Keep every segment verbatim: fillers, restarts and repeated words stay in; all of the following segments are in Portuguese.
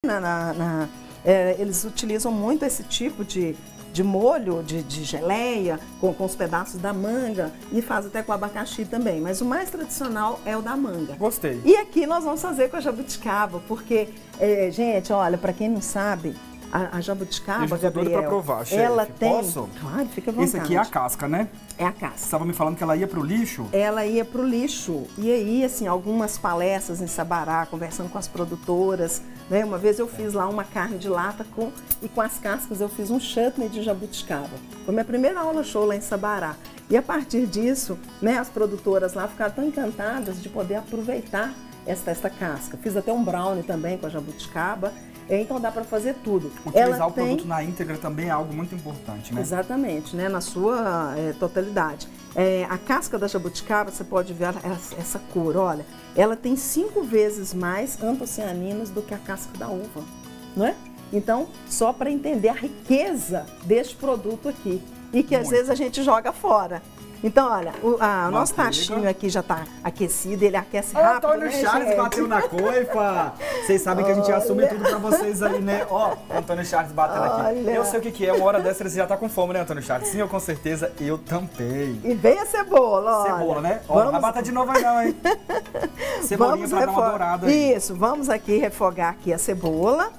na, na, na, é, eles utilizam muito esse tipo de, de molho, de, de geleia, com, com os pedaços da manga e faz até com abacaxi também. Mas o mais tradicional é o da manga. Gostei. E aqui nós vamos fazer com a jabuticaba, porque, é, gente, olha, para quem não sabe, a, a jabuticaba, eu tô doido pra provar, chefe. ela tem... Posso? Claro, fica à vontade. Esse aqui é a casca, né? É a casca. Você estava me falando que ela ia pro lixo? Ela ia pro lixo. E aí, assim, algumas palestras em Sabará, conversando com as produtoras, né? Uma vez eu fiz lá uma carne de lata com, e com as cascas eu fiz um chutney de jabuticaba. Foi minha primeira aula show lá em Sabará. E a partir disso, né, as produtoras lá ficaram tão encantadas de poder aproveitar esta, esta casca. Fiz até um brownie também com a jabuticaba. Então dá para fazer tudo. Utilizar ela o produto tem... na íntegra também é algo muito importante, né? Exatamente, né? Na sua é, totalidade. É, a casca da jabuticaba, você pode ver essa, essa cor, olha, ela tem cinco vezes mais antocianinas do que a casca da uva, não é? Então, só para entender a riqueza deste produto aqui e que às muito. vezes a gente joga fora. Então, olha, o a, nosso tachinho aqui já está aquecido, ele aquece Ô, rápido, Antônio né, Charles gente? bateu na coifa. Vocês sabem que a gente assume tudo pra vocês aí, né? Ó, Antônio Charles batendo aqui. Olha. Eu sei o que que é, uma hora dessa você já tá com fome, né, Antônio Charles? Sim, eu com certeza, eu tampei. E vem a cebola, olha. Cebola, né? Ó, Vamos... não vai bater de novo aí não, hein? Cebolinha vamos pra dar uma refo- dourada aí. Isso, vamos aqui refogar aqui a cebola,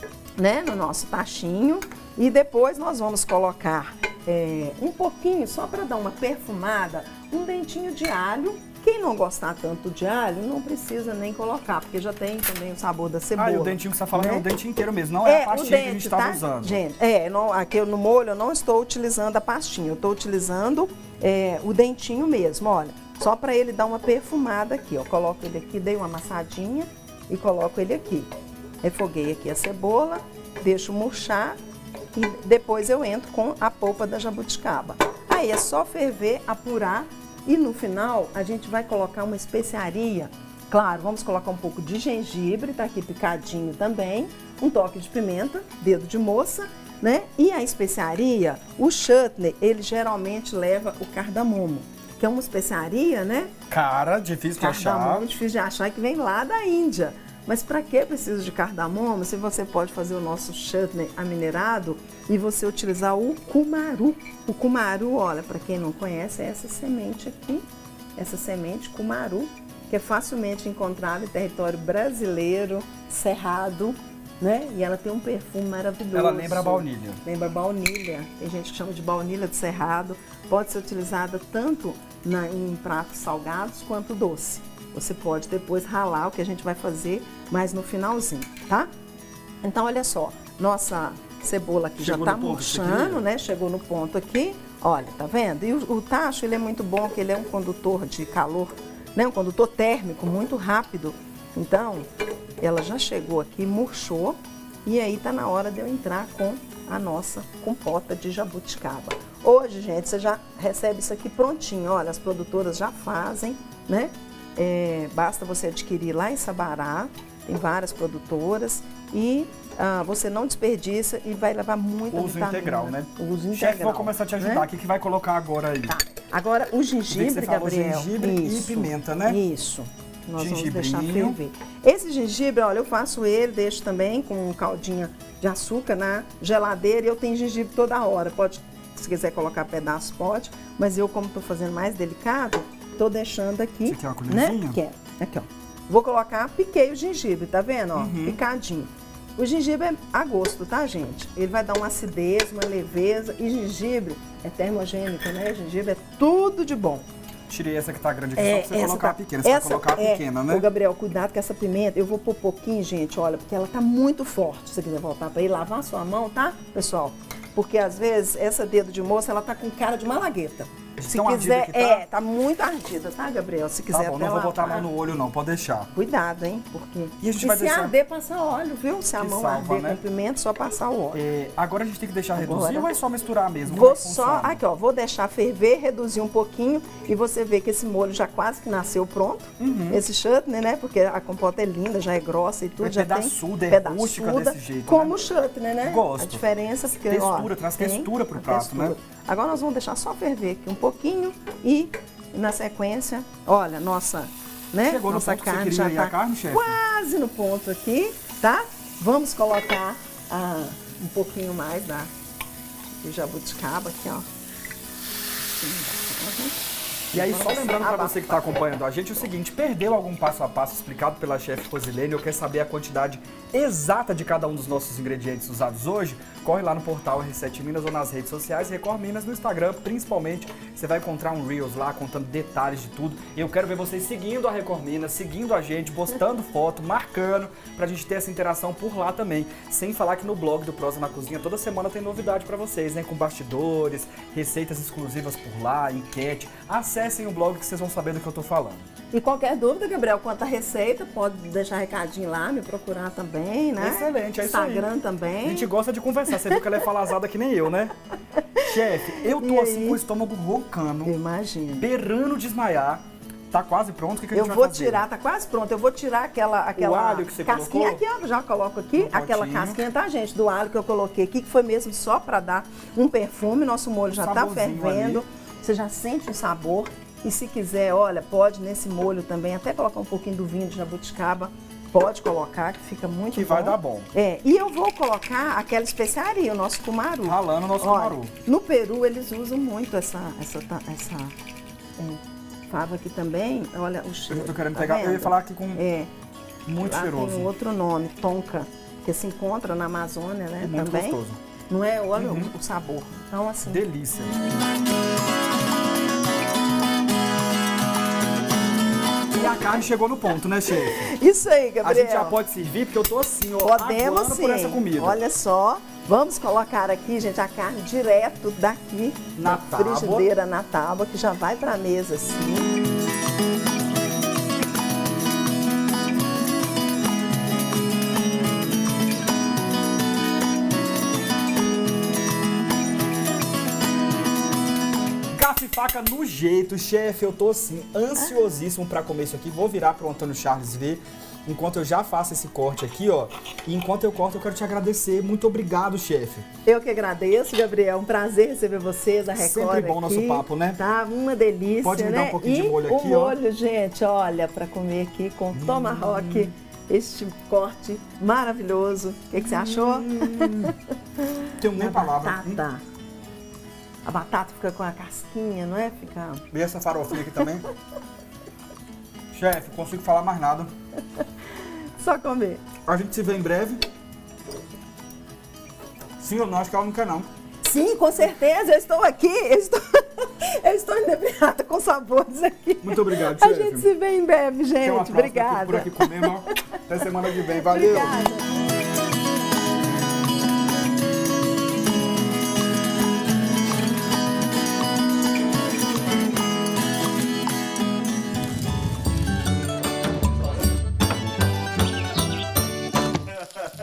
né, no nosso tachinho. E depois nós vamos colocar é, um pouquinho, só para dar uma perfumada, um dentinho de alho. Quem não gostar tanto de alho, não precisa nem colocar, porque já tem também o sabor da cebola. Ah, e o dentinho que você tá falando né? é o dente inteiro mesmo, não é, a pastinha o que a gente dente, tava tá? usando. Gente, é, não, aqui no molho eu não estou utilizando a pastinha, eu estou utilizando é, o dentinho mesmo, olha. Só para ele dar uma perfumada aqui, ó. Coloco ele aqui, dei uma amassadinha e coloco ele aqui. Refoguei aqui a cebola, deixo murchar e depois eu entro com a polpa da jabuticaba. Aí é só ferver, apurar e no final a gente vai colocar uma especiaria. Claro, vamos colocar um pouco de gengibre, tá aqui picadinho também, um toque de pimenta, dedo de moça, né? E a especiaria, o chutney, ele geralmente leva o cardamomo, que é uma especiaria, né? Cara, difícil de achar. Cardamomo, difícil de achar, que vem lá da Índia. Mas para que precisa de cardamomo se você pode fazer o nosso chutney aminerado e você utilizar o cumaru? O cumaru, olha, para quem não conhece, é essa semente aqui, essa semente cumaru, que é facilmente encontrada em território brasileiro, cerrado, né? E ela tem um perfume maravilhoso. Ela lembra a baunilha. Lembra baunilha. Tem gente que chama de baunilha do cerrado. Pode ser utilizada tanto na, em pratos salgados quanto doce. Você pode depois ralar o que a gente vai fazer, mas no finalzinho, tá? Então, olha só, nossa cebola aqui Chegou já tá no ponto, murchando, né? Chegou no ponto aqui, olha, tá vendo? E o, o tacho, ele é muito bom, porque ele é um condutor de calor, né? Um condutor térmico muito rápido. Então, ela já chegou aqui, murchou, e aí tá na hora de eu entrar com a nossa compota de jabuticaba. Hoje, gente, você já recebe isso aqui prontinho, olha, as produtoras já fazem, né? É, basta você adquirir lá em Sabará, tem várias produtoras e ah, você não desperdiça e vai levar muita Uso vitamina. integral, né? Uso integral. Chefe, vou começar a te ajudar. Né? O que, que vai colocar agora aí? Tá. Agora, o gengibre, você falou Gabriel. gengibre isso, e pimenta, né? Isso. Nós vamos deixar Gengibrinho. ferver. Esse gengibre, olha, eu faço ele, deixo também com um caldinho de açúcar na geladeira e eu tenho gengibre toda hora. Pode, se quiser colocar pedaços, pode. Mas eu, como estou fazendo mais delicado, tô deixando aqui, você quer uma colherzinha? né? Quero. Aqui, ó. Vou colocar, piquei o gengibre, tá vendo, ó? Uhum. Picadinho. O gengibre é a gosto, tá, gente? Ele vai dar uma acidez, uma leveza. E gengibre é termogênico, né? Gengibre é tudo de bom. Tirei essa que tá grande aqui, É, só pra você colocar tá, a pequena. Você essa, vai colocar a é, pequena, né? Ô, Gabriel, cuidado com essa pimenta. Eu vou pôr pouquinho, gente, olha, porque ela tá muito forte. Se você quiser voltar pra ir lavar a sua mão, tá, pessoal? Porque às vezes essa dedo de moça, ela tá com cara de malagueta. Se tão quiser, ardida que tá? é, tá muito ardida, tá, Gabriel? Se quiser Tá bom, até não vou botar a lavar. mão no olho não, pode deixar. Cuidado, hein? Porque... E a gente vai se deixar- arder, passa óleo, viu? Se a Que mão salva, arder né? com pimenta, só passar o óleo. É, agora a gente tem que deixar Agora- reduzir ou é só misturar mesmo? Vou Como é que só, funciona? aqui ó, vou deixar ferver, reduzir um pouquinho e você vê que esse molho já quase que nasceu pronto. Uhum. Esse chutney, né? Porque a compota é linda, já é grossa e tudo, É já pedaçuda, tem é rústica desse jeito, como né? o chutney, né? Gosto. A diferença é porque, Textura, ó, traz tem textura pro a prato, textura. né? Agora nós vamos deixar só ferver aqui um pouquinho e na sequência, olha, nossa, né? Chegou no nossa ponto que você carne queria já aí tá a carne, chefe? quase no ponto aqui, tá? Vamos colocar ah, um pouquinho mais da do jabuticaba aqui, ó. E aí, só lembrando para você que está acompanhando a gente, é o seguinte, perdeu algum passo a passo explicado pela chefe Rosilene ou quer saber a quantidade exata de cada um dos nossos ingredientes usados hoje, corre lá no portal R sete Minas ou nas redes sociais, Record Minas, no Instagram, principalmente, você vai encontrar um Reels lá contando detalhes de tudo. Eu quero ver vocês seguindo a Record Minas, seguindo a gente, postando foto, marcando, pra gente ter essa interação por lá também. Sem falar que no blog do Prosa na Cozinha, toda semana tem novidade pra vocês, né? Com bastidores, receitas exclusivas por lá, enquete. Acessem o blog que vocês vão saber do que eu tô falando. E qualquer dúvida, Gabriel, quanto à receita, pode deixar recadinho lá, me procurar também, né? Excelente, é isso aí. Instagram também. A gente gosta de conversar, você viu que ela é falazada que nem eu, né? Chefe, eu tô assim com o estômago roncando. Imagina. Beirando desmaiar. Tá quase pronto, o que, que a gente eu vai vou fazer? tirar, tá quase pronto. Eu vó tirar aquela, aquela o alho que você casquinha colocou? aqui, ó, já coloco aqui, Um aquela potinho. casquinha, tá, gente, do alho que eu coloquei aqui, que foi mesmo só pra dar um perfume. Nosso molho Um já tá saborzinho fervendo. ali. Você já sente o sabor. E se quiser, olha, pode nesse molho também, até colocar um pouquinho do vinho de jabuticaba, pode colocar, que fica muito Que bom. vai dar bom. É, e eu vou colocar aquela especiaria, o nosso cumaru. Ralando o nosso Olha, cumaru. no Peru eles usam muito essa, essa, essa é, fava aqui também, olha o cheiro. Eu tô querendo tá pegar, eu ia vendo? falar aqui com É, muito lá cheiroso. tem um outro nome, tonka, que se encontra na Amazônia, né, E muito também. gostoso. Não é? Olha Uhum. o, o sabor. Então, assim, Delícia. E a carne chegou no ponto, né, chefe? isso aí, A Gabriel. gente já pode servir, porque eu tô assim, ó, Podemos aguando sim. por essa comida. Olha só, vamos colocar aqui, gente, a carne direto daqui Na da tábua. frigideira na tábua, que já vai pra mesa assim. Garfo e faca no jeito, chefe. Eu tô assim, ansiosíssimo pra comer isso aqui. Vou virar pro Antônio Charles ver. Enquanto eu já faço esse corte aqui, ó. E enquanto eu corto, eu quero te agradecer. Muito obrigado, chefe. Eu que agradeço, Gabriel. Um prazer receber vocês, a Record Sempre bom o aqui. nosso papo, né? Tá uma delícia, Pode me né? dar um pouquinho e de molho aqui, o ó. molho, gente, olha, pra comer aqui com tomahawk. Este corte maravilhoso. O que, que você achou? Tenho nem A palavra. Hum. batata. A batata fica com a casquinha, não é? Fica... E essa farofinha aqui também. Chefe, não consigo falar mais nada. Só comer. A gente se vê em breve. Sim ou não? Acho que ela não quer, não. Sim, com certeza. Eu estou aqui. Eu estou, eu estou inebriada com sabores aqui. Muito obrigado, A chefe. gente se vê em breve, Até uma gente. próxima, Obrigada. Por aqui comendo. Até semana que vem. Valeu. Obrigada.